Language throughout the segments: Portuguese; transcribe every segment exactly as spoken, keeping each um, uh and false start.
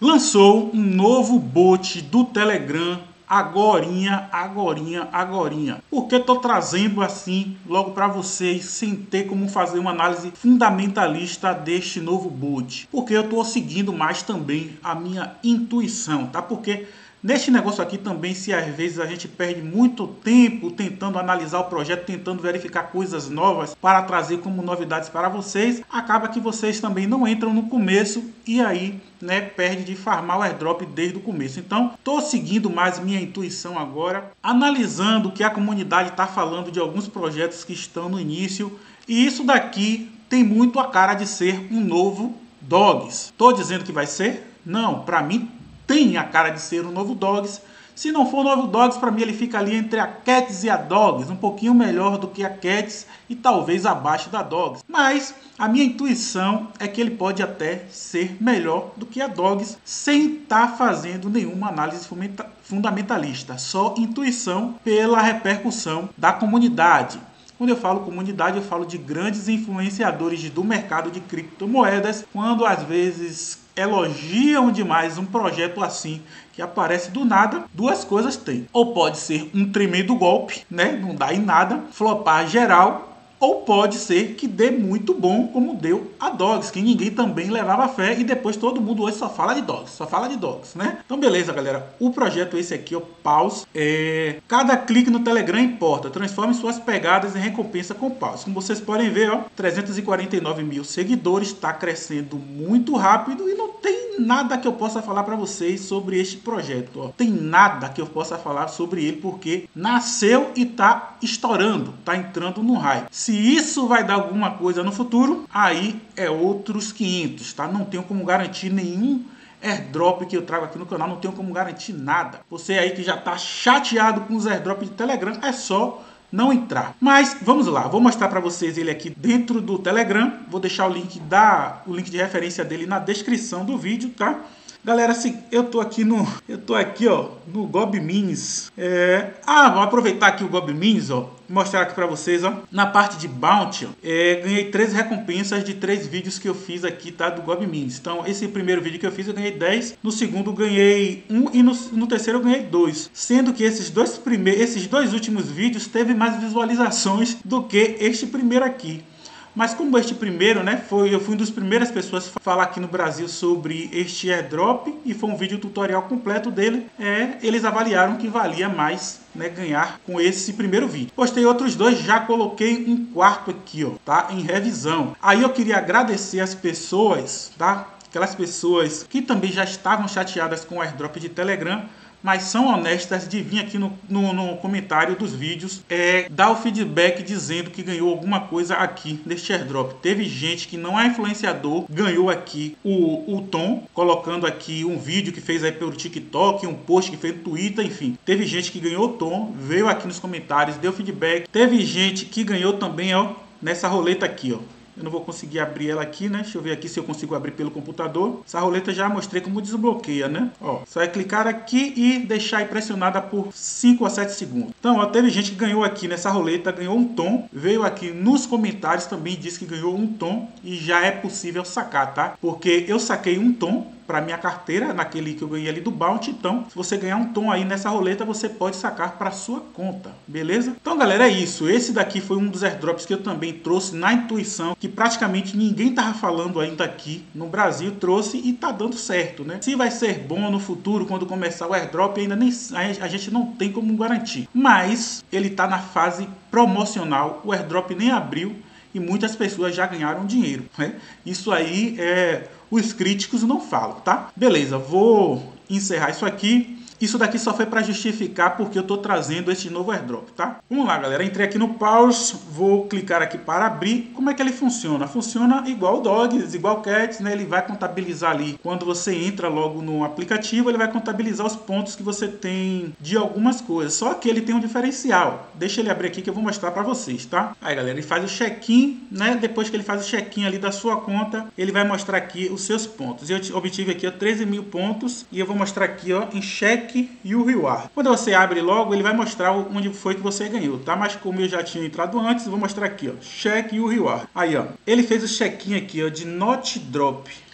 lançou um novo bot do Telegram agorinha, agorinha, agorinha. Por que tô trazendo assim logo para vocês sem ter como fazer uma análise fundamentalista deste novo bot? Porque eu tô seguindo mais também a minha intuição, tá? Porque neste negócio aqui também, se às vezes a gente perde muito tempo tentando analisar o projeto, tentando verificar coisas novas para trazer como novidades para vocês, acaba que vocês também não entram no começo e aí, né, perde de farmar o airdrop desde o começo. Então, estou seguindo mais minha intuição agora, analisando o que a comunidade está falando de alguns projetos que estão no início, e isso daqui tem muito a cara de ser um novo Dogs. Estou dizendo que vai ser? Não, para mim tem a cara de ser um novo Dogs. Se não for o novo Dogs, para mim ele fica ali entre a Cats e a Dogs, um pouquinho melhor do que a Cats e talvez abaixo da Dogs. Mas a minha intuição é que ele pode até ser melhor do que a Dogs, sem estar tá fazendo nenhuma análise fundamentalista, só intuição pela repercussão da comunidade. Quando eu falo comunidade, eu falo de grandes influenciadores do mercado de criptomoedas, quando às vezes elogiam demais um projeto assim que aparece do nada, duas coisas tem: ou pode ser um tremendo golpe, né, não dá em nada, flopar geral, ou pode ser que dê muito bom, como deu a Dogs, que ninguém também levava fé e depois todo mundo hoje só fala de Dogs, só fala de Dogs, né? Então beleza, galera, o projeto esse aqui, o Paus, é... cada clique no Telegram importa, transforme suas pegadas em recompensa com Paus. Como vocês podem ver, ó, trezentos e quarenta e nove mil seguidores, está crescendo muito rápido e não tem nada que eu possa falar para vocês sobre este projeto, ó. Tem nada que eu possa falar sobre ele porque nasceu e tá estourando, tá entrando no hype. Se isso vai dar alguma coisa no futuro, aí é outros quinhentos, tá? Não tenho como garantir nenhum airdrop que eu trago aqui no canal, não tenho como garantir nada. Você aí que já tá chateado com os airdrops de Telegram, é só não entrar. Mas vamos lá, vou mostrar para vocês ele aqui dentro do Telegram. Vou deixar o link da o link de referência dele na descrição do vídeo, tá? Galera, assim, eu tô aqui no eu tô aqui, ó, no GobMinis. É... Ah, vou aproveitar aqui o GobMinis, ó, mostrar aqui para vocês, ó, na parte de Bounty, ó, é, ganhei três recompensas de três vídeos que eu fiz aqui, tá, do GobMinis. Então, esse primeiro vídeo que eu fiz eu ganhei dez, no segundo eu ganhei um e no, no terceiro eu ganhei dois, sendo que esses dois primeiros, esses dois últimos vídeos teve mais visualizações do que este primeiro aqui. Mas como este primeiro, né, foi, eu fui uma das primeiras pessoas a falar aqui no Brasil sobre este airdrop e foi um vídeo tutorial completo dele, é, eles avaliaram que valia mais, né, ganhar com esse primeiro vídeo. Postei outros dois, já coloquei um quarto aqui, ó, tá, em revisão. Aí eu queria agradecer as pessoas, tá, aquelas pessoas que também já estavam chateadas com o airdrop de Telegram, mas são honestas de vir aqui no, no, no comentário dos vídeos, é, dar o feedback dizendo que ganhou alguma coisa aqui neste airdrop. Teve gente que não é influenciador, ganhou aqui o, o Tom, colocando aqui um vídeo que fez aí pelo TikTok, um post que fez no Twitter, enfim. Teve gente que ganhou o Tom, veio aqui nos comentários, deu feedback. Teve gente que ganhou também, ó, nessa roleta aqui, ó. Eu não vou conseguir abrir ela aqui, né? Deixa eu ver aqui se eu consigo abrir pelo computador. Essa roleta já mostrei como desbloqueia, né? Ó, só é clicar aqui e deixar aí pressionada por cinco a sete segundos. Então, ó, teve gente que ganhou aqui nessa roleta, ganhou um tom. Veio aqui nos comentários também, disse que ganhou um tom e já é possível sacar, tá? Porque eu saquei um tom para minha carteira, naquele que eu ganhei ali do Bounty. Então, se você ganhar um tom aí nessa roleta, você pode sacar para sua conta, beleza? Então, galera, é isso. Esse daqui foi um dos airdrops que eu também trouxe na intuição, que praticamente ninguém tava falando ainda aqui no Brasil, trouxe e tá dando certo, né? Se vai ser bom no futuro, quando começar o airdrop, ainda nem a gente não tem como garantir. Mas ele tá na fase promocional, o airdrop nem abriu e muitas pessoas já ganharam dinheiro, né? Isso aí é... os críticos não falam, tá? Beleza, vou encerrar isso aqui. Isso daqui só foi para justificar porque eu estou trazendo esse novo airdrop, tá? Vamos lá, galera. Entrei aqui no Paus, vou clicar aqui para abrir. Como é que ele funciona? Funciona igual o Dogs, igual o Cats, né? Ele vai contabilizar ali. Quando você entra logo no aplicativo, ele vai contabilizar os pontos que você tem de algumas coisas. Só que ele tem um diferencial. Deixa ele abrir aqui que eu vou mostrar para vocês, tá? Aí, galera, ele faz o check-in, né? Depois que ele faz o check-in ali da sua conta, ele vai mostrar aqui os seus pontos. Eu obtive aqui, ó, treze mil pontos e eu vou mostrar aqui, ó, em check e o reward. Quando você abre logo, ele vai mostrar onde foi que você ganhou, tá? Mas como eu já tinha entrado antes, eu vou mostrar aqui, ó, check e o reward. Aí, ó, ele fez o check-in aqui, ó, de not drop.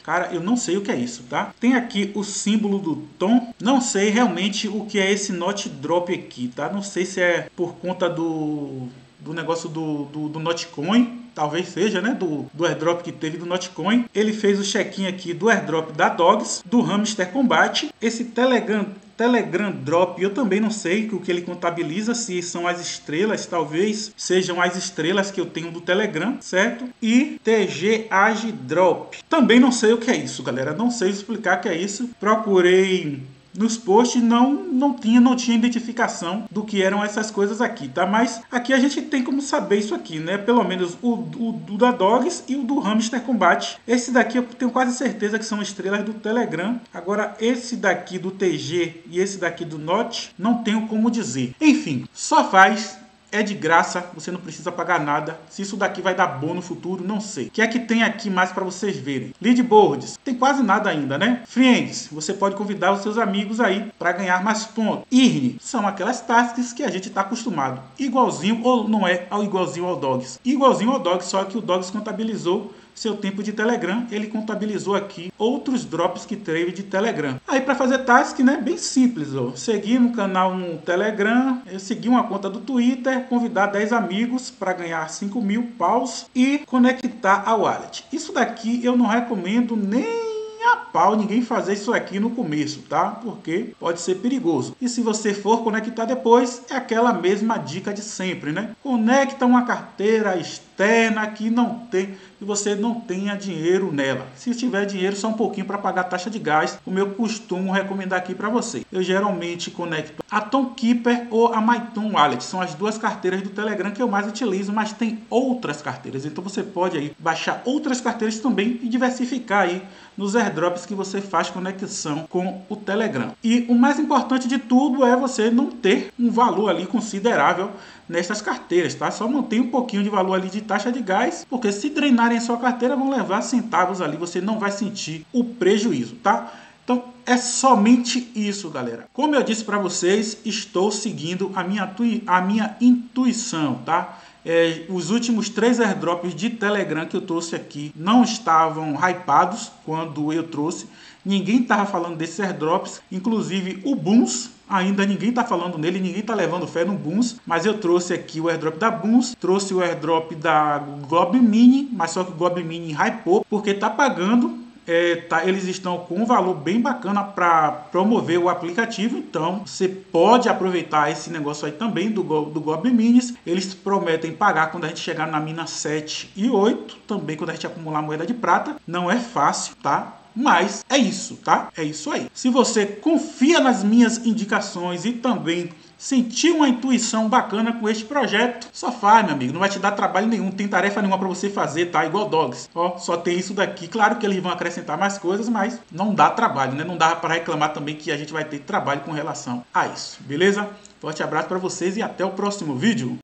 Cara, eu não sei o que é isso, tá? Tem aqui o símbolo do tom. Não sei realmente o que é esse Not Drop aqui, tá? Não sei se é por conta do, do negócio do, do, do Notcoin. Talvez seja, né? Do, do airdrop que teve do Notcoin. Ele fez o check-in aqui do airdrop da Dogs, do Hamster Combat. Esse Telegram... Telegram Drop, eu também não sei o que ele contabiliza, se são as estrelas, talvez sejam as estrelas que eu tenho do Telegram, certo? E T G Age Drop. Também não sei o que é isso, galera. Não sei explicar o que é isso. Procurei nos posts, não, não, tinha, não tinha identificação do que eram essas coisas aqui, tá? Mas aqui a gente tem como saber isso aqui, né? Pelo menos o, o, o da Dogs e o do Hamster Combat. Esse daqui eu tenho quase certeza que são estrelas do Telegram. Agora esse daqui do T G e esse daqui do Not, não tenho como dizer. Enfim, só faz... É de graça, você não precisa pagar nada. Se isso daqui vai dar bom no futuro, não sei. O que é que tem aqui mais para vocês verem? Leadboards, tem quase nada ainda, né? Friends, você pode convidar os seus amigos aí para ganhar mais pontos. Earn, são aquelas tasks que a gente está acostumado. Igualzinho, ou não é ao igualzinho ao Dogs. Igualzinho ao Dogs, só que o Dogs contabilizou seu tempo de Telegram, ele contabilizou aqui outros drops que teve de Telegram. Aí para fazer task, né, bem simples, ó. Seguir no canal no Telegram, seguir uma conta do Twitter, convidar dez amigos para ganhar cinco mil paus e conectar a wallet. Isso daqui eu não recomendo nem a pau ninguém fazer isso aqui no começo, tá? Porque pode ser perigoso. E se você for conectar depois, é aquela mesma dica de sempre, né? Conecta uma carteira externa que não tem, que você não tenha dinheiro nela. Se tiver dinheiro, só um pouquinho para pagar a taxa de gás, como eu costumo recomendar aqui para você. Eu geralmente conecto a Tomkeeper ou a MyTon Wallet. São as duas carteiras do Telegram que eu mais utilizo, mas tem outras carteiras. Então você pode aí baixar outras carteiras também e diversificar aí nos airdrops que você faz conexão com o Telegram. E o mais importante de tudo é você não ter um valor ali considerável nessas carteiras, tá? Só mantém um pouquinho de valor ali de taxa de gás, porque se drenarem sua carteira vão levar centavos ali, você não vai sentir o prejuízo, tá? Então é somente isso, galera. Como eu disse para vocês, estou seguindo a minha, a minha intuição, tá? É, os últimos três airdrops de Telegram que eu trouxe aqui não estavam hypados quando eu trouxe. Ninguém estava falando desses airdrops, inclusive o Boons. Ainda ninguém está falando nele, ninguém está levando fé no Boons, mas eu trouxe aqui o airdrop da Boons, trouxe o airdrop da Goblin Mini, mas só que o Goblin Mini hypou, porque está pagando, é, tá, eles estão com um valor bem bacana para promover o aplicativo, então você pode aproveitar esse negócio aí também do, do Goblin Minis. Eles prometem pagar quando a gente chegar na mina sete e oito, também quando a gente acumular moeda de prata, não é fácil, tá? Mas é isso, tá? É isso aí. Se você confia nas minhas indicações e também sentiu uma intuição bacana com este projeto, só faz, meu amigo. Não vai te dar trabalho nenhum, não tem tarefa nenhuma para você fazer, tá? Igual Dogs. Ó, só tem isso daqui. Claro que eles vão acrescentar mais coisas, mas não dá trabalho, né? Não dá para reclamar também que a gente vai ter trabalho com relação a isso, beleza? Forte abraço para vocês e até o próximo vídeo.